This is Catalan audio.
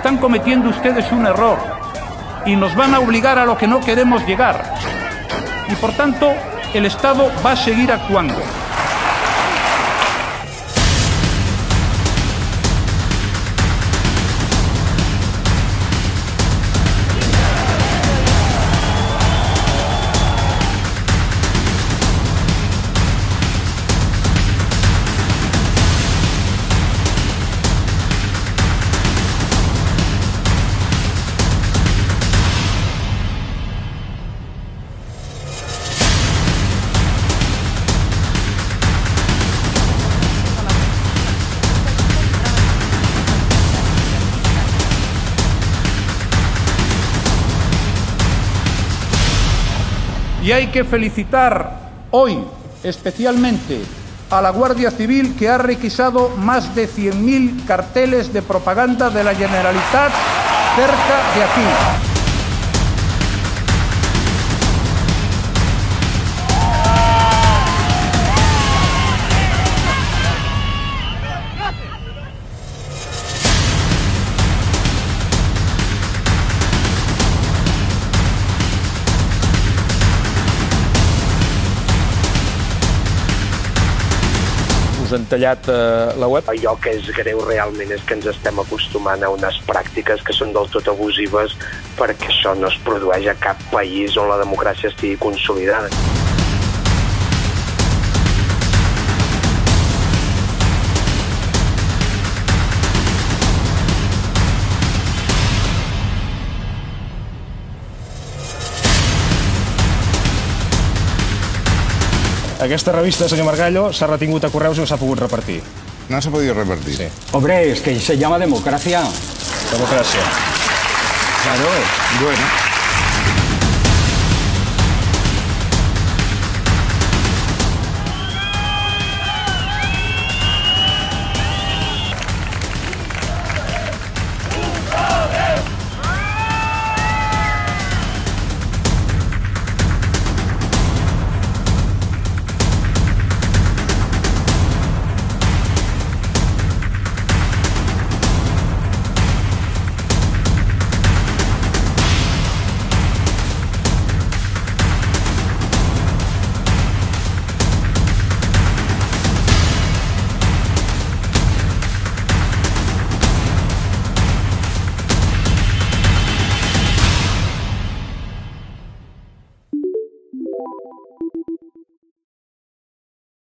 están cometiendo ustedes un error y nos van a obligar a lo que no queremos llegar. Y por tanto, el Estado va a seguir actuando. Y hay que felicitar hoy especialmente a la Guardia Civil, que ha requisado más de 100.000 carteles de propaganda de la Generalitat cerca de aquí. Us han tallat la web? Allò que és greu realment és que ens estem acostumant a unes pràctiques que són del tot abusives, perquè això no es produeix a cap país on la democràcia estigui consolidada. Aquesta revista, senyor Margallo, s'ha retingut a correus i no s'ha pogut repartir. No se ha podido repartir. Sí. Hombre, es que se llama democracia. Democràcia. Claro. Bueno.